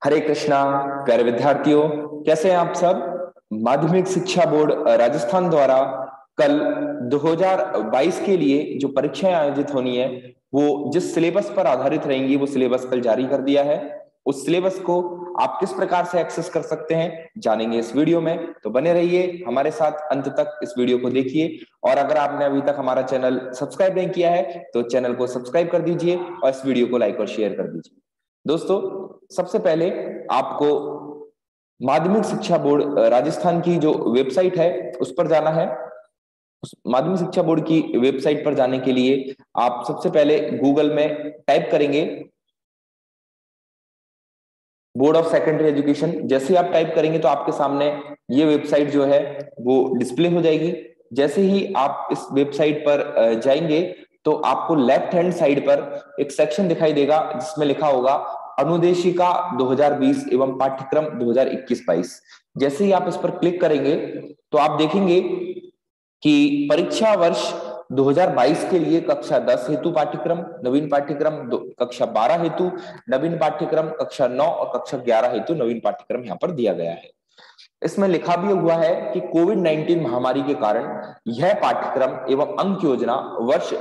हरे कृष्णा। प्यारे विद्यार्थियों, कैसे हैं आप सब। माध्यमिक शिक्षा बोर्ड राजस्थान द्वारा कल 2022 के लिए जो परीक्षाएं आयोजित होनी है वो जिस सिलेबस पर आधारित रहेंगी वो सिलेबस कल जारी कर दिया है। उस सिलेबस को आप किस प्रकार से एक्सेस कर सकते हैं जानेंगे इस वीडियो में, तो बने रहिए हमारे साथ, अंत तक इस वीडियो को देखिए। और अगर आपने अभी तक हमारा चैनल सब्सक्राइब नहीं किया है तो चैनल को सब्सक्राइब कर दीजिए और इस वीडियो को लाइक और शेयर कर दीजिए। दोस्तों, सबसे पहले आपको माध्यमिक शिक्षा बोर्ड राजस्थान की जो वेबसाइट है उस पर जाना है। उस माध्यमिक शिक्षा बोर्ड की वेबसाइट पर जाने के लिए आप सबसे पहले गूगल में टाइप करेंगे बोर्ड ऑफ सेकेंडरी एजुकेशन। जैसे ही आप टाइप करेंगे तो आपके सामने ये वेबसाइट जो है वो डिस्प्ले हो जाएगी। जैसे ही आप इस वेबसाइट पर जाएंगे तो आपको लेफ्ट हैंड साइड पर एक सेक्शन दिखाई देगा जिसमें लिखा होगा अनुदेशिका 2020 एवं पाठ्यक्रम 2021-22। जैसे ही आप इस पर क्लिक करेंगे तो आप देखेंगे कि परीक्षा वर्ष 2022 के लिए कक्षा 10 हेतु पाठ्यक्रम नवीन पाठ्यक्रम, कक्षा 12 हेतु नवीन पाठ्यक्रम, कक्षा 9 और कक्षा 11 हेतु नवीन पाठ्यक्रम यहाँ पर दिया गया है। इसमें लिखा भी हुआ है कि कोविड-19 महामारी के कारण यह पाठ्यक्रम एवं अंक योजना वर्ष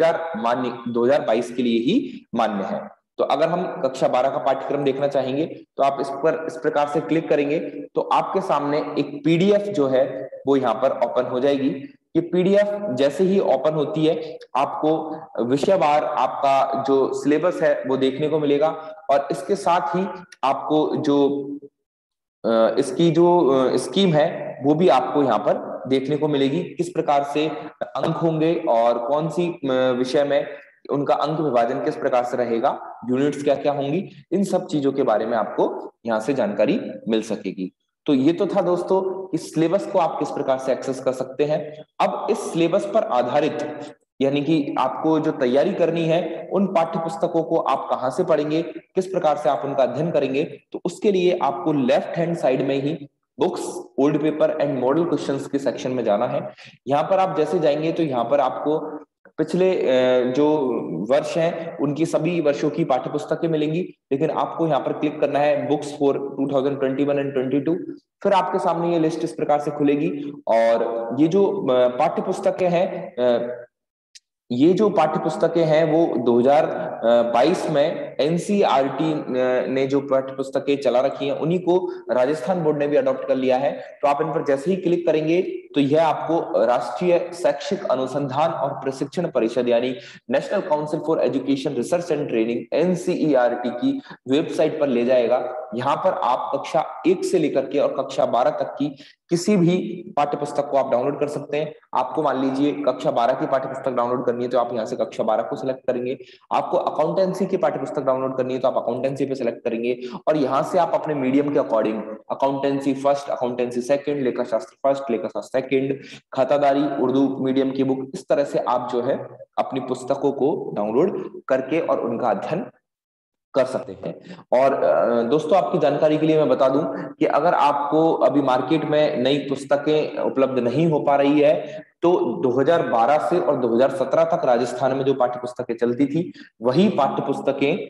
2022 के लिए ही मान्य है। तो अगर हम कक्षा 12 का पाठ्यक्रम देखना चाहेंगे तो आप इस पर इस प्रकार से क्लिक करेंगे तो आपके सामने एक पीडीएफ जो है वो यहाँ पर ओपन हो जाएगी। ये पीडीएफ जैसे ही ओपन होती है आपको विषयवार आपका जो सिलेबस है वो देखने को मिलेगा और इसके साथ ही आपको जो इसकी जो स्कीम है वो भी आपको यहाँ पर देखने को मिलेगी, किस प्रकार से अंक होंगे और कौन सी विषय में उनका अंक विभाजन किस प्रकार से रहेगा, यूनिट्स क्या क्या होंगी, इन सब चीजों के बारे में आपको यहाँ से जानकारी मिल सकेगी। तो ये तो था दोस्तों इस सिलेबस को आप किस प्रकार से एक्सेस कर सकते हैं। अब इस सिलेबस पर आधारित यानी कि आपको जो तैयारी करनी है उन पाठ्य पुस्तकों को आप कहां से पढ़ेंगे, किस प्रकार से आप उनका अध्ययन करेंगे, तो उसके लिए आपको लेफ्ट हैंड साइड में ही books, old paper and model questions के सेक्शन में जाना है। यहाँ पर आप जैसे जाएंगे तो यहाँ पर आपको पिछले जो वर्ष हैं उनकी सभी वर्षों की पाठ्य पुस्तकें मिलेंगी, लेकिन आपको यहाँ पर क्लिक करना है बुक्स फॉर 2021 एंड 22। फिर आपके सामने ये लिस्ट इस प्रकार से खुलेगी और ये जो पाठ्य पुस्तकें हैं ये जो पाठ्य पुस्तकें हैं वो 2022 में एनसीईआरटी ने जो पाठ्य पुस्तकें चला रखी हैं उन्हीं को राजस्थान बोर्ड ने भी अडॉप्ट कर लिया है। तो आप इन पर जैसे ही क्लिक करेंगे तो यह आपको राष्ट्रीय शैक्षिक अनुसंधान और प्रशिक्षण परिषद यानी national council for education research and training NCERT की वेबसाइट पर ले जाएगा। यहाँ पर आप कक्षा 1 से लेकर के और कक्षा 12 तक की किसी भी पाठ्य पुस्तक को आप डाउनलोड कर सकते हैं। आपको मान लीजिए कक्षा 12 की पाठ्य पुस्तक डाउनलोड करनी है तो आप यहाँ से कक्षा 12 को सिलेक्ट करेंगे। आपको अकाउंटेंसी की पाठ्य पुस्तक डाउनलोड करनी है तो आप अकाउंटेंसी पे सिलेक्ट करेंगे और यहाँ से आप अपने मीडियम के according accountancy first, accountancy second, लेखा शास्त्र फर्स्ट, लेखा शास्त्र सेकंड, खातादारी उर्दू मीडियम की बुक, इस तरह से आप जो है अपनी पुस्तकों को डाउनलोड करके और उनका अध्ययन कर सकते हैं। और दोस्तों आपकी जानकारी के लिए मैं बता दूं कि अगर आपको अभी मार्केट में नई पुस्तकें उपलब्ध नहीं हो पा रही है तो 2012 से और 2017 तक राजस्थान में जो पाठ्य पुस्तकें चलती थी वही पाठ्य पुस्तकें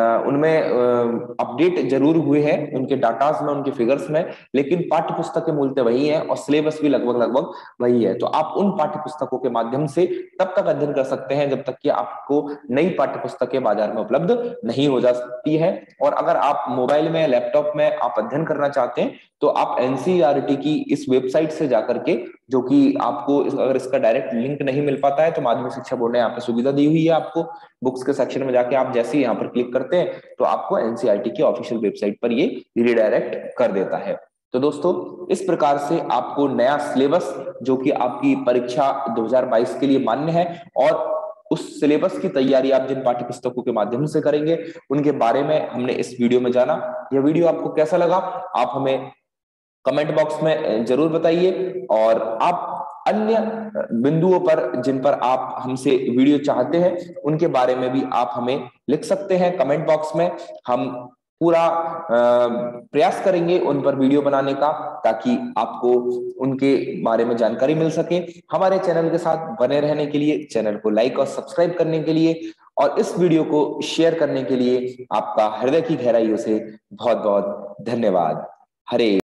उनमें अपडेट जरूर हुए हैं उनके डाटास में, उनके फिगर्स में, लेकिन पाठ्य पुस्तकें मूलतः वही है और सिलेबस भी लगभग वही है। तो आप उन पाठ्य पुस्तकों के माध्यम से तब तक अध्ययन कर सकते हैं जब तक कि आपको नई पाठ्य पुस्तकें बाजार में उपलब्ध नहीं हो जाती है। और अगर आप मोबाइल में, लैपटॉप में आप अध्ययन करना चाहते हैं तो आप एनसीईआरटी की इस वेबसाइट से जाकर के, जो कि आपको अगर इसका डायरेक्ट लिंक नहीं मिल पाता है तो माध्यमिक शिक्षा बोर्ड ने यहाँ पे सुविधा दी हुई है, आपको बुक्स के सेक्शन में जाके आप जैसे ही यहाँ पर क्लिक करते हैं तो आपको एनसीईआरटी की ऑफिशियल वेबसाइट पर ये रिडायरेक्ट कर देता है। तो दोस्तों इस प्रकार से आपको नया सिलेबस जो कि आपकी परीक्षा 2022 के लिए मान्य है और उस सिलेबस की तैयारी आप जिन पाठ्य पुस्तकों के माध्यम से करेंगे उनके बारे में हमने इस वीडियो में जाना। यह वीडियो आपको कैसा लगा आप हमें कमेंट बॉक्स में जरूर बताइए और आप अन्य बिंदुओं पर जिन पर आप हमसे वीडियो चाहते हैं उनके बारे में भी आप हमें लिख सकते हैं कमेंट बॉक्स में। हम पूरा प्रयास करेंगे उन पर वीडियो बनाने का ताकि आपको उनके बारे में जानकारी मिल सके। हमारे चैनल के साथ बने रहने के लिए, चैनल को लाइक और सब्सक्राइब करने के लिए और इस वीडियो को शेयर करने के लिए आपका हृदय की गहराइयों से बहुत बहुत धन्यवाद। हरे